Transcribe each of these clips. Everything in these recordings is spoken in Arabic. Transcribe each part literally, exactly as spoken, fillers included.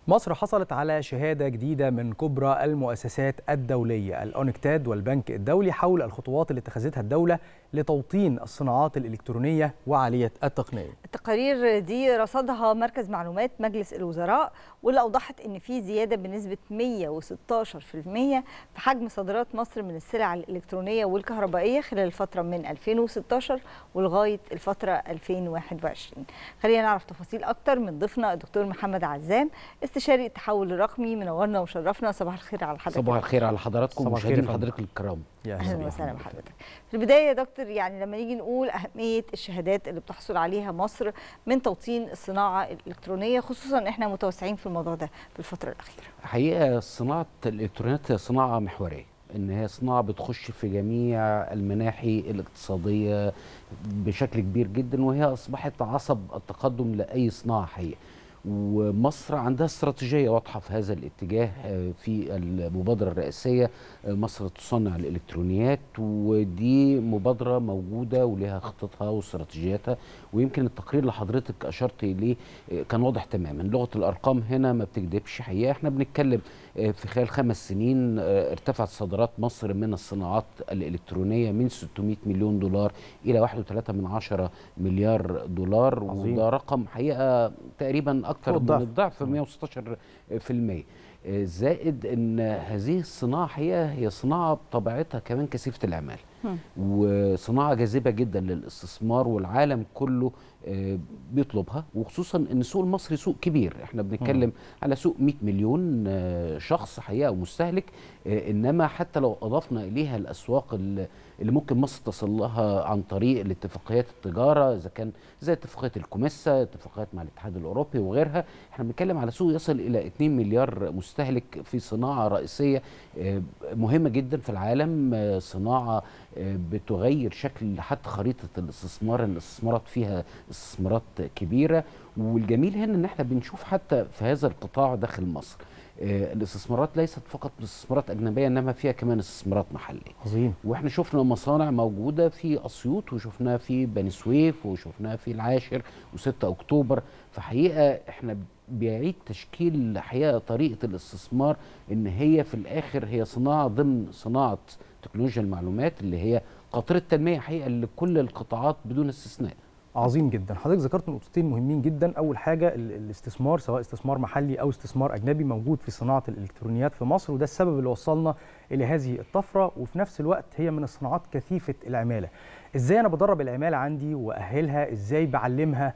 مصر حصلت على شهادة جديدة من كبرى المؤسسات الدولية الأونكتاد والبنك الدولي حول الخطوات اللي اتخذتها الدولة لتوطين الصناعات الإلكترونية وعالية التقنية. التقارير دي رصدها مركز معلومات مجلس الوزراء، واللي أوضحت إن في زيادة بنسبة مئة وستاشر بالمئة في حجم صادرات مصر من السلع الإلكترونية والكهربائية خلال الفترة من ألفين وستاشر ولغاية الفترة ألفين وواحد وعشرين. خلينا نعرف تفاصيل أكتر من ضيفنا الدكتور محمد عزام، استشاري التحول الرقمي. منورنا وشرفنا. صباح الخير على حضرتك. صباح الخير على حضراتكم ومشاهدين حضرتك الكرام. اهلا وسهلا بحضرتك. في البدايه يا دكتور، يعني لما نيجي نقول اهميه الشهادات اللي بتحصل عليها مصر من توطين الصناعه الالكترونيه، خصوصا احنا متوسعين في الموضوع ده في الفتره الاخيره. حقيقه صناعه الالكترونيات هي صناعه محوريه، ان هي صناعه بتخش في جميع المناحي الاقتصاديه بشكل كبير جدا، وهي اصبحت عصب التقدم لاي صناعه حقيقه. ومصر عندها استراتيجيه واضحه في هذا الاتجاه. في المبادره الرئاسيه مصر تصنع الالكترونيات، ودي مبادره موجوده ولها خطتها واستراتيجياتها. ويمكن التقرير اللي حضرتك اشرت اليه كان واضح تماما. لغه الارقام هنا ما بتكذبش. حقيقه احنا بنتكلم في خلال خمس سنين ارتفعت صادرات مصر من الصناعات الالكترونيه من ستمئة مليون دولار الى واحد فاصلة ثلاثة من عشرة مليار دولار. عظيم. وده رقم حقيقه تقريبا اكثر من الضعف، مئة وستاشر بالمئة. زائد ان هذه الصناعه حقيقه هي صناعه بطبيعتها كمان كثيفه العماله، وصناعه جاذبه جدا للاستثمار، والعالم كله بيطلبها. وخصوصا ان السوق المصري سوق كبير، احنا بنتكلم على سوق مئة مليون شخص حقيقه ومستهلك. انما حتى لو اضفنا اليها الاسواق اللي ممكن مصر تصل لها عن طريق الاتفاقيات التجاره، اذا كان زي اتفاقيه الكوميسا، اتفاقيات مع الاتحاد الاوروبي وغيرها، احنا بنتكلم على سوق يصل الى اثنين مليار مستهلك في صناعه رئيسيه مهمه جدا في العالم. صناعه بتغير شكل حتى خريطه الاستثمار، الاستثمارات فيها استثمارات كبيره. والجميل هنا ان احنا بنشوف حتى في هذا القطاع داخل مصر الاستثمارات ليست فقط استثمارات اجنبيه، انما فيها كمان استثمارات محليه. عظيم. واحنا شفنا مصانع موجوده في اسيوط، وشفناها في بني سويف، وشفناها في العاشر وستة اكتوبر. فحقيقه احنا بيعيد تشكيل حقيقه طريقه الاستثمار، ان هي في الاخر هي صناعه ضمن صناعه تكنولوجيا المعلومات اللي هي قاطره التنميه حقيقه لكل القطاعات بدون استثناء. عظيم جدا. حضرتك ذكرت نقطتين مهمين جدا. اول حاجه الاستثمار، سواء استثمار محلي او استثمار اجنبي، موجود في صناعه الالكترونيات في مصر، وده السبب اللي وصلنا الى هذه الطفره. وفي نفس الوقت هي من الصناعات كثيفه العماله. ازاي انا بدرب العماله عندي واهلها؟ ازاي بعلمها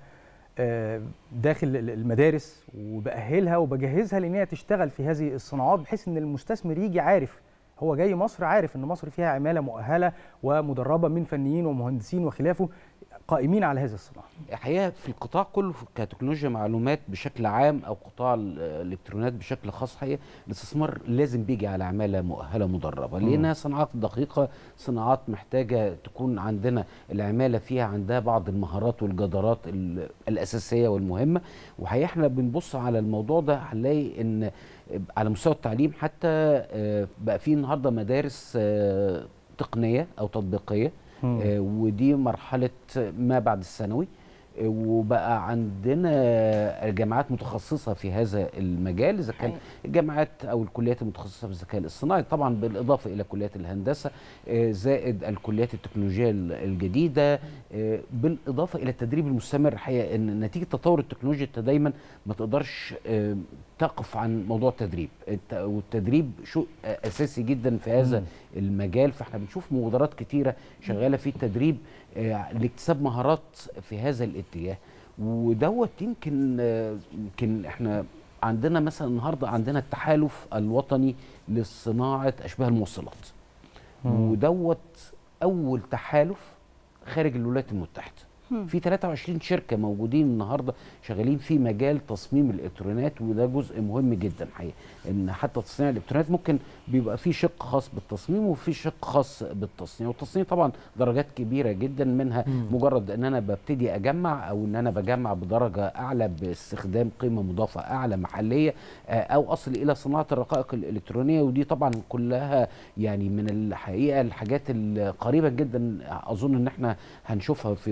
داخل المدارس وبأهلها وبجهزها لان هي تشتغل في هذه الصناعات، بحيث ان المستثمر يجي عارف هو جاي مصر، عارف ان مصر فيها عماله مؤهله ومدربه من فنيين ومهندسين وخلافه قائمين على هذه الصناعه. الحقيقه في القطاع كله كتكنولوجيا معلومات بشكل عام او قطاع الالكترونيات بشكل خاص، حقيقه الاستثمار لازم بيجي على عماله مؤهله مدربه، لانها صناعات دقيقه، صناعات محتاجه تكون عندنا العماله فيها عندها بعض المهارات والجدارات الاساسيه والمهمه. وحقيقه احنا بنبص على الموضوع ده هنلاقي ان على مستوى التعليم حتى بقى في النهارده مدارس تقنيه او تطبيقيه، آه ودي مرحلة ما بعد الثانوي. آه وبقى عندنا جامعات متخصصة في هذا المجال، إذا كان الجامعات أو الكليات المتخصصة في الذكاء الاصطناعي، طبعا بالإضافة إلى كليات الهندسة، آه زائد الكليات التكنولوجية الجديدة، آه بالإضافة إلى التدريب المستمر. حقيقة إن نتيجة تطور التكنولوجيا أنت دايما ما تقدرش آه تقف عن موضوع التدريب، والتدريب شيء اساسي جدا في هذا مم. المجال. فاحنا بنشوف مبادرات كتيره شغاله في التدريب آه لاكتساب مهارات في هذا الاتجاه. ودوت يمكن آه يمكن احنا عندنا مثلا النهارده عندنا التحالف الوطني لصناعه اشباه الموصلات، مم. ودوت اول تحالف خارج الولايات المتحده. في ثلاثة وعشرين شركة موجودين النهارده شغالين في مجال تصميم الالكترونيات، وده جزء مهم جدا حقيقة. ان حتى تصنيع الالكترونيات ممكن بيبقى فيه شق خاص بالتصميم وفي شق خاص بالتصنيع، والتصنيع طبعا درجات كبيرة جدا، منها مم. مجرد ان انا ببتدي اجمع او ان انا بجمع بدرجة اعلى باستخدام قيمة مضافة اعلى محلية، او اصل الى صناعة الرقائق الالكترونية. ودي طبعا كلها يعني من الحقيقة الحاجات القريبة جدا اظن ان احنا هنشوفها في مصر،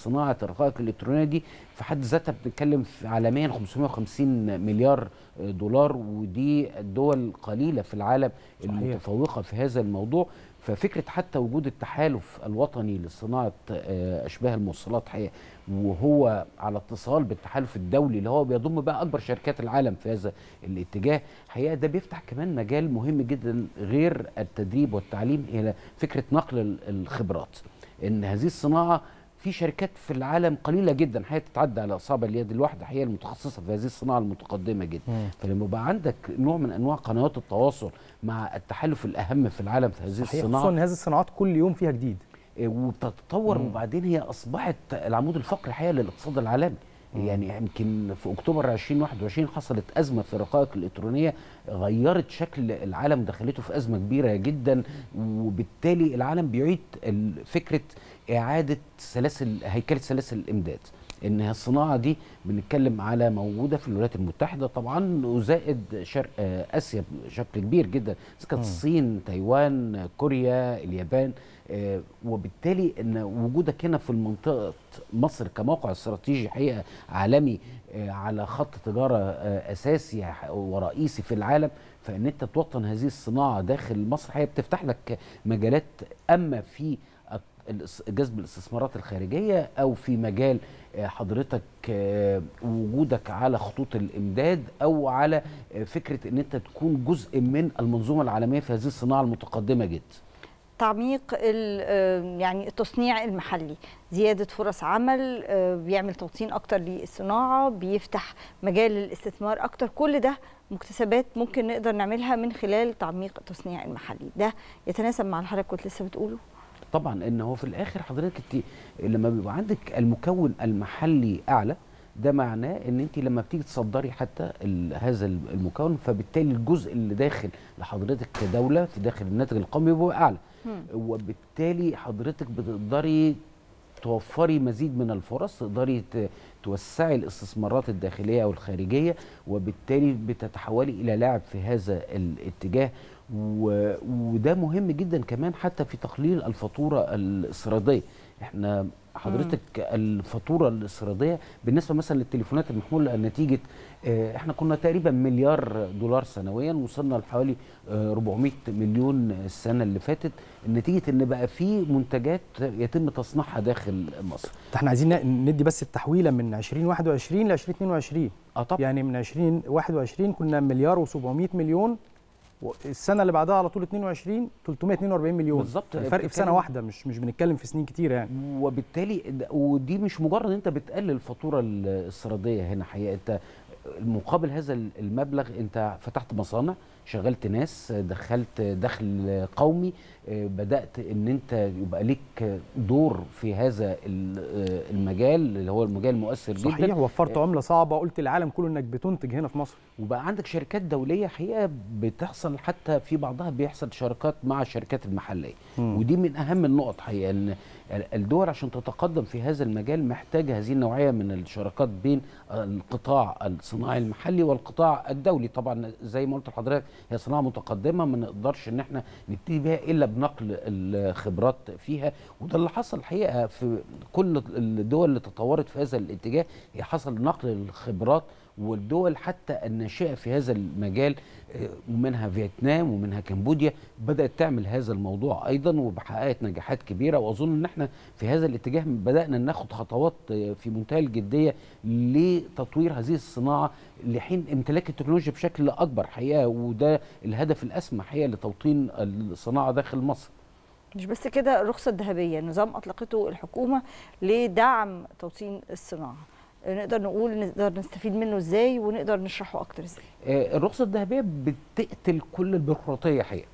صناعه الرقائق الالكترونيه دي في حد ذاتها بنتكلم عالميا خمسمائة وخمسين مليار دولار، ودي الدول قليله في العالم صحيح. المتفوقه في هذا الموضوع. ففكره حتى وجود التحالف الوطني لصناعه اشباه الموصلات حقيقه، وهو على اتصال بالتحالف الدولي اللي هو بيضم بقى اكبر شركات العالم في هذا الاتجاه، حقيقه ده بيفتح كمان مجال مهم جدا غير التدريب والتعليم الى فكره نقل الخبرات. ان هذه الصناعه في شركات في العالم قليله جدا حقيقه تتعدى على اصابع اليد الواحده حقيقه المتخصصه في هذه الصناعه المتقدمه جدا. مم. فلما يبقى عندك نوع من انواع قنوات التواصل مع التحالف الاهم في العالم في هذه صحيح. الصناعه، خصوصا ان هذه الصناعات كل يوم فيها جديد وبتتطور. مم. وبعدين هي اصبحت العمود الفقري حقيقه للاقتصاد العالمي. مم. يعني يمكن في اكتوبر ألفين وواحد وعشرين حصلت ازمه في الرقائق الالكترونيه غيرت شكل العالم، دخلته في ازمه كبيره جدا، وبالتالي العالم بيعيد فكره اعاده سلاسل هيكله سلاسل الامداد. ان الصناعه دي بنتكلم على موجوده في الولايات المتحده طبعا، وزائد شرق اسيا بشكل كبير جدا، اذا كانت الصين، تايوان، كوريا، اليابان. وبالتالي ان وجودك هنا في المنطقه مصر كموقع استراتيجي حقيقه عالمي على خط تجاره اساسي ورئيسي في العالم، فان انت توطن هذه الصناعه داخل مصر حقيقه بتفتح لك مجالات، اما في جذب الاستثمارات الخارجيه او في مجال حضرتك وجودك على خطوط الامداد او على فكره ان انت تكون جزء من المنظومه العالميه في هذه الصناعه المتقدمه جدا. تعميق يعني التصنيع المحلي، زياده فرص عمل، بيعمل توطين اكتر للصناعه، بيفتح مجال للاستثمار اكتر، كل ده مكتسبات ممكن نقدر نعملها من خلال تعميق التصنيع المحلي. ده يتناسب مع اللي حضرتك كنت لسه بتقوله؟ طبعا، ان هو في الاخر حضرتك انت لما بيبقى عندك المكون المحلي اعلى، ده معناه ان انت لما بتيجي تصدري حتى هذا المكون، فبالتالي الجزء اللي داخل لحضرتك كدوله في داخل الناتج القومي بيبقى اعلى، وبالتالي حضرتك بتقدري توفري مزيد من الفرص، تقدري توسعي الاستثمارات الداخليه او الخارجيه، وبالتالي بتتحولي الى لاعب في هذا الاتجاه. وده مهم جدا كمان حتى في تقليل الفاتوره الاستيراديه. احنا حضرتك مم. الفاتوره الاستيراديه بالنسبه مثلا للتليفونات المحموله نتيجه اه احنا كنا تقريبا مليار دولار سنويا، وصلنا لحوالي اه أربعمائة مليون السنه اللي فاتت، نتيجه ان بقى في منتجات يتم تصنيعها داخل مصر. احنا عايزين ندي بس التحويله من ألفين وواحد وعشرين ل ألفين واثنين وعشرين. اه طبعا. يعني من ألفين وواحد وعشرين كنا مليار وسبعمائة مليون، السنه اللي بعدها على طول اثنين وعشرين ثلاثمائة واثنين وأربعين مليون. بالظبط، الفرق في سنه واحده، مش مش بنتكلم في سنين كتيره يعني. وبالتالي ودي مش مجرد انت بتقلل الفاتوره الاستيراديه هنا حقيقه، انت مقابل هذا المبلغ انت فتحت مصانع، شغلت ناس، دخلت دخل قومي، بدات ان انت يبقى ليك دور في هذا المجال اللي هو المجال مؤثر جدا. صحيح، وفرت عمله صعبه، قلت للعالم كله انك بتنتج هنا في مصر، وبقى عندك شركات دوليه حقيقه بتحصل، حتى في بعضها بيحصل شراكات مع الشركات المحليه. م. ودي من اهم النقط حقيقه، ان الدول عشان تتقدم في هذا المجال محتاجه هذه النوعيه من الشراكات بين القطاع الصناعي المحلي والقطاع الدولي. طبعا زي ما قلت لحضرتك هي صناعه متقدمه ما نقدرش ان احنا نبتدي بيها الا بنقل الخبرات فيها، وده اللي حصل الحقيقه في كل الدول اللي تطورت في هذا الاتجاه، هي حصل نقل الخبرات. والدول حتى الناشئه في هذا المجال ومنها فيتنام ومنها كمبوديا بدات تعمل هذا الموضوع ايضا، وبحققت نجاحات كبيره. واظن ان احنا في هذا الاتجاه بدانا ناخد خطوات في منتهى الجديه لتطوير هذه الصناعه لحين امتلاك التكنولوجيا بشكل اكبر حقيقه، وده الهدف الاسمى حقيقه لتوطين الصناعه داخل مصر. مش بس كده، الرخصه الذهبيه نظام اطلقته الحكومه لدعم توطين الصناعه، نقدر نقول نقدر نستفيد منه ازاي ونقدر نشرحه اكتر ازاي؟ الرخصه الذهبيه بتقتل كل البيروقراطيه حقيقه،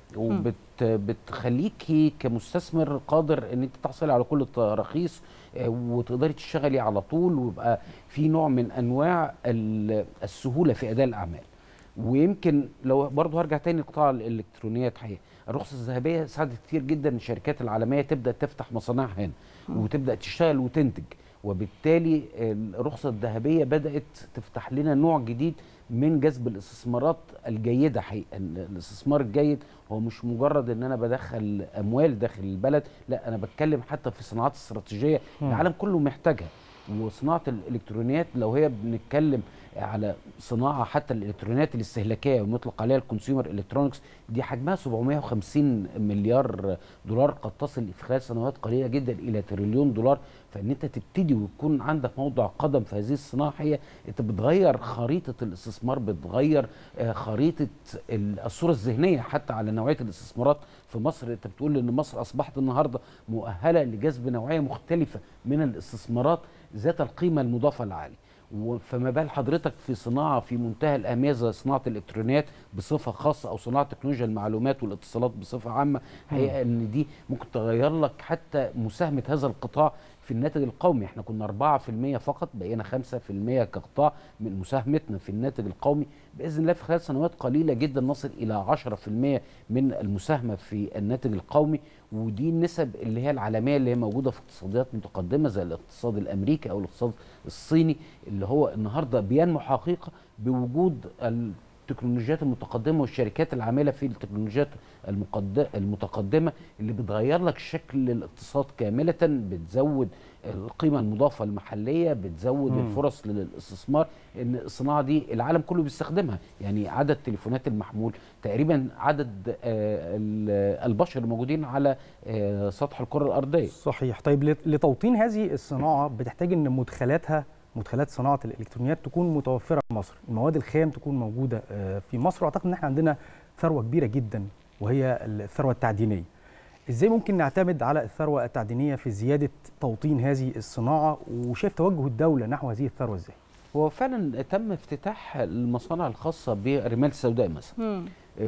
وبتخليكي كمستثمر قادر ان انت تحصلي على كل التراخيص وتقدري تشتغلي على طول، ويبقى في نوع من انواع السهوله في اداء الاعمال. ويمكن لو برضه هرجع تاني لقطاع الالكترونيات حقيقه، الرخصه الذهبيه ساعدت كتير جدا الشركات العالميه تبدا تفتح مصانعها هنا وتبدا تشتغل وتنتج، وبالتالي الرخصه الذهبيه بدات تفتح لنا نوع جديد من جذب الاستثمارات الجيده. حقيقه الاستثمار الجيد هو مش مجرد ان انا بدخل اموال داخل البلد، لا انا بتكلم حتى في صناعات استراتيجيه العالم كله محتاجها. وصناعه الالكترونيات لو هي بنتكلم على صناعه حتى الالكترونيات الاستهلاكيه ومطلق عليها الكونسيومر الكترونكس، دي حجمها سبعمائة وخمسين مليار دولار، قد تصل في خلال سنوات قليله جدا الى تريليون دولار. فان انت تبتدي ويكون عندك موضع قدم في هذه الصناعه، هي انت بتغير خريطه الاستثمار، بتغير خريطه الصوره الذهنيه حتى على نوعيه الاستثمارات في مصر. انت بتقول ان مصر اصبحت النهارده مؤهله لجذب نوعيه مختلفه من الاستثمارات ذات القيمه المضافه العاليه. فما بال حضرتك في صناعه في منتهى الاهميه زي صناعه الالكترونيات بصفه خاصه او صناعه تكنولوجيا المعلومات والاتصالات بصفه عامه، حقيقه ان دي ممكن تغير لك حتى مساهمه هذا القطاع في الناتج القومي. احنا كنا أربعة في المئة فقط، بقينا خمسة في المئة كقطاع من مساهمتنا في الناتج القومي. باذن الله في خلال سنوات قليله جدا نصل الى عشرة في المئة من المساهمه في الناتج القومي. ودي النسب اللي هي العالميه اللي هي موجوده في اقتصاديات متقدمه زي الاقتصاد الامريكي او الاقتصاد الصيني، اللي هو النهارده بينمو حقيقه بوجود التكنولوجيات المتقدمه والشركات العامله في التكنولوجيات المتقدمه اللي بتغير لك شكل الاقتصاد كامله، بتزود القيمه المضافه المحليه، بتزود مم. الفرص للاستثمار. ان الصناعه دي العالم كله بيستخدمها، يعني عدد تليفونات المحمول تقريبا عدد البشر الموجودين على سطح الكره الارضيه. صحيح. طيب لتوطين هذه الصناعه بتحتاج ان مدخلاتها مدخلات صناعه الالكترونيات تكون متوفره في مصر، المواد الخام تكون موجوده في مصر، واعتقد ان احنا عندنا ثروه كبيره جدا وهي الثروه التعدينيه. ازاي ممكن نعتمد على الثروه التعدينيه في زياده توطين هذه الصناعه، وشايف توجه الدوله نحو هذه الثروه ازاي؟ هو فعلا تم افتتاح المصانع الخاصه بالرمال السوداء مثلا،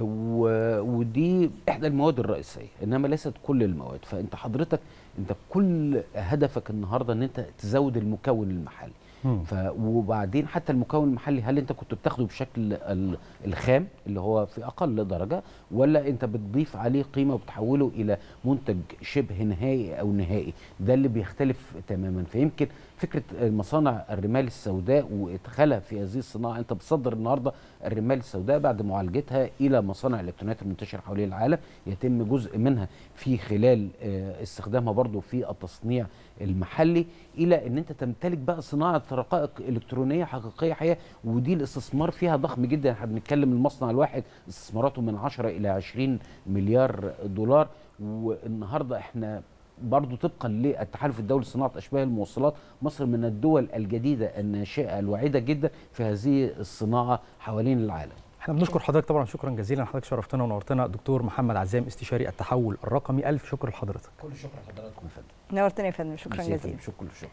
ودي احدى المواد الرئيسيه انما ليست كل المواد. فانت حضرتك انت كل هدفك النهارده ان انت تزود المكون المحلي. ف وبعدين حتى المكون المحلي هل انت كنت بتاخده بشكل الخام اللي هو في اقل درجه، ولا انت بتضيف عليه قيمه وبتحوله الى منتج شبه نهائي او نهائي؟ ده اللي بيختلف تماما. فيمكن فكره مصانع الرمال السوداء وادخالها في هذه الصناعه، انت بتصدر النهارده الرمال السوداء بعد معالجتها الى مصانع الالكترونيات المنتشره حوالين العالم، يتم جزء منها في خلال استخدامها برضو في التصنيع المحلي، الى ان انت تمتلك بقى صناعه رقائق الكترونيه حقيقيه حقيقيه. ودي الاستثمار فيها ضخم جدا. احنا بنتكلم المصنع الواحد استثماراته من عشرة الى عشرين مليار دولار. والنهارده احنا برضو طبقا للتحالف الدولي لصناعه اشباه الموصلات، مصر من الدول الجديده الناشئه الواعده جدا في هذه الصناعه حوالين العالم. احنا بنشكر حضرتك طبعا، شكرا جزيلا، حضرتك شرفتنا ونورتنا. دكتور محمد عزام استشاري التحول الرقمي، الف شكر لحضرتك. كل شكر لحضراتكم يا فندم. نورتنا يا فندم، شكرا جزيلا. شكرا شكرا.